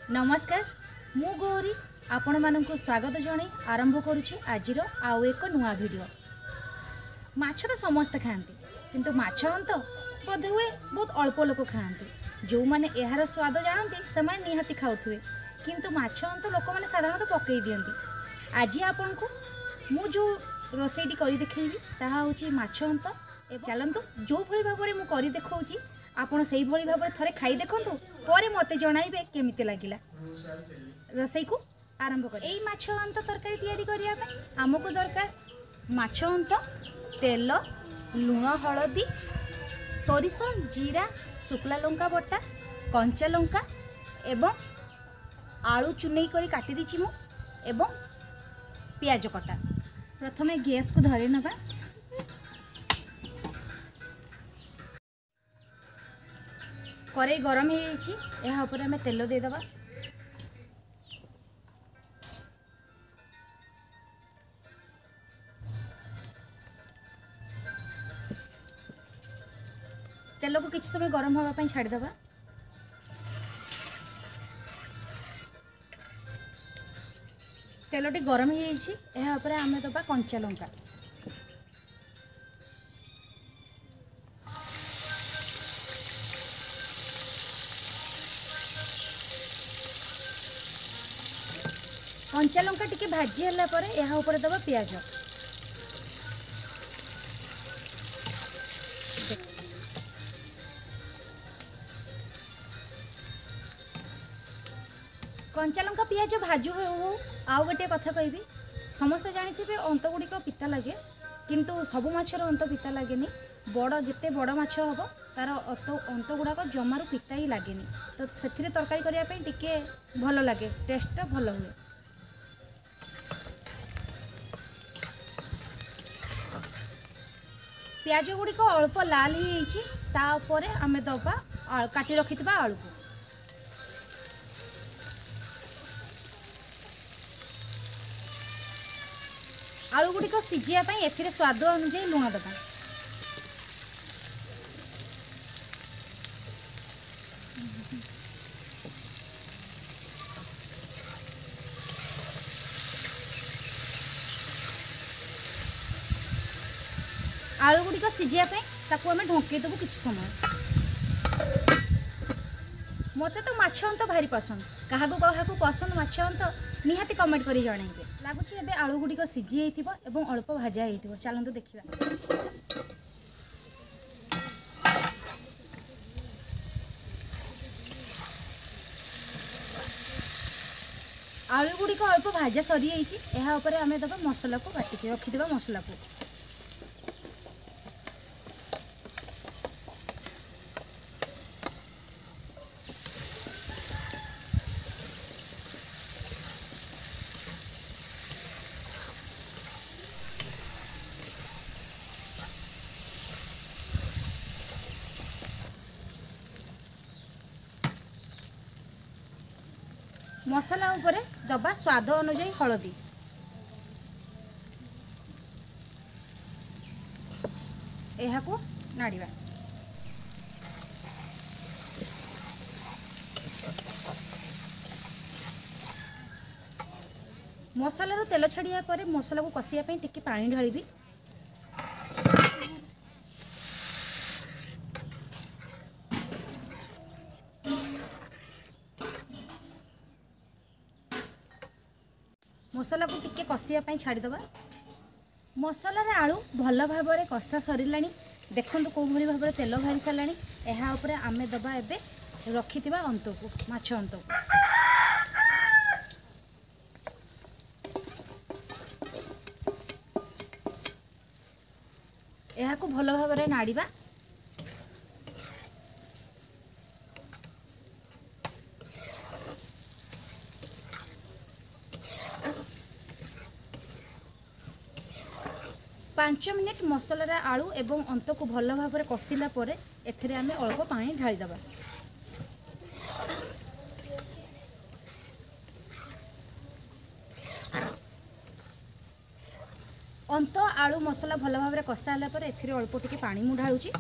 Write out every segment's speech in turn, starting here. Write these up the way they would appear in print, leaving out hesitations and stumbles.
नमस्कार मु गौरी आपण मानक स्वागत जन आरंभ करुच्ची आज आउ एक नुआ वीडियो। माछ तो समस्ते खाती किंतु माछ अंत बोध हुए बहुत अल्प लोक खाती। जो मैंने यार स्वाद जानते से निहाती खाऊे किंतु माछ अंत लोक मैंने साधारणतः पकई दियंती। आज आपण को मु जो रोसईटी कर देखी ताहा होची माछ अंत। चलतु जो भली भाव में मुझे देखी आपड़ से भाई भाव में थे खाई देखु पर मत जनइबे केमिति लगिला। रोसई को आरंभ कर यही माछ अंत तरकारी तैयारी करने आमको दरकार माछ अंत, तेल, लुण, हलदी, सोरिष, जीरा, शुक्ला लंका बटा, कंचा लंका एवं आलू चुनई करी काटी दीची मु एवं पियाज कटा। प्रथमे गैस को धरे नबा। कड़ाई गरम हो जाइए यह ऊपर आम तेल देदेबा। तेल को किसी समय गरम होगा छाड़देबा। तेलटी गरम हो जाइए यह ऊपर आम दबा कंचा लंका। कंचा लंका टिके भाजी हला पर यह ऊपर दबा पियाज। कंचा लंका पियाज भाजु हो आउ गोटे कथा कहबी समस्ते जानी अंत गुड़िक पिता लगे किंतु सबु माछर अंत पिता लगे। बड़ जिते बड़ माछ हम तार अंत गुड़ाक जमार पिता ही लगे तो से तरकारी करने टिके भल लगे टेस्ट भल हुए। पियाज गुड़िक अल्प लाल हो आम दबा काटी रखि आलू को। आलू गुड़िक सीझापी ए स्वाद अनुजाई लुण दबा। आलू गुड़िक सीझापी आम ढंकईदेबू कि समय। मत तो माछ अंत भारी पसंद क्या क्या पसंद माछ अंत निहाती कमेंट करी जनइबे। लगुच ए आलू गुड़िक सीझी एवं अल्प भाजा हो। चलतु देखा आलू गुड़िक अल्प भाजा सरी यह आम दबा मसला को काटिक रखिदेबा। मसला को मसला उपरे दबा स्वाद अनुजाई हलदी। यह को नाड़िबा। मसलार तेल छाड़िया पर मसला को कषिया टिके पानी ढालिबी। मसला को टिके कषिया छाड़ीदबा। मसलार आलू भल भाव में कषा सरला। देखो कौ भाई भाव में तेल भारी सारा यह आम दबा एबे रखि अंत को माछ अंत को। यह को भल भाव में नाड़ीबा। पांच मिनिट मसलार आलू एवं अंत को भल भाव में कषिला पर एथिरे आमे अल्प पानी ढालीदेबा। अंत आलू मसला भल भाव में कषा पर एथिरे अल्प टिके पानी मु ढालुची।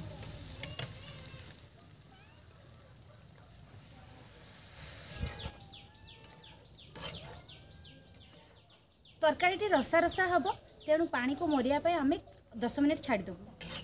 तरकारी रसा रसा हम तेणु पानी को मरिया आम 10 मिनिट छाड़देबू।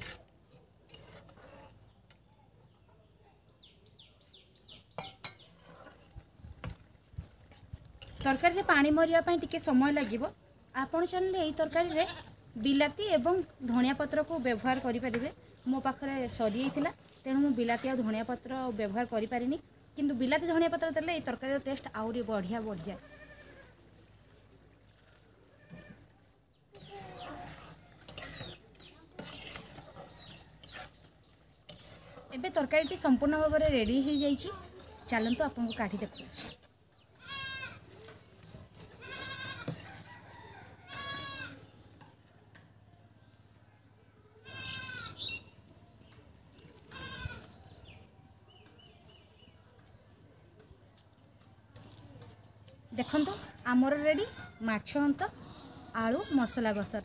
तरकारी पानी मरिया टिके समय लगे। आपण चाहिए यही तरकारी बिलाती एवं धनिया पत्र को व्यवहार करें। मो पाखे सरी जाता तेणु मुझे बिलाती और धनिया पत्र व्यवहार करें, किंतु बिलाती धनिया पत्र देले ये तरकारी टेस्ट आउरी बढ़िया बढ़ जाए। एबे तरकारी संपूर्ण भाव में रेडी हो जाइए। चलतु आपको काढ़ी देखो। देखंतु आमर रेडी माछ अंत आलू मसला बसर।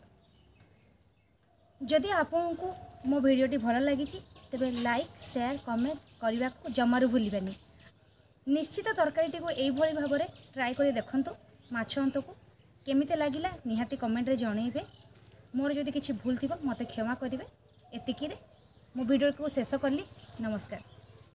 जदि आपको मो भिडियोटी भल लगी तेबे लाइक शेयर कमेंट करने को जमारू भूलिबानी। निश्चित तरकारी को यही भाव में ट्राए कर देखंतु। माछ अंत को केमिते लागिला निहाती कमेंट रे जणैबे। मोर जदि किछि भूल थिबो मते क्षमा करिवे। एतिकी रे मो भिडियो को शेष करली। नमस्कार।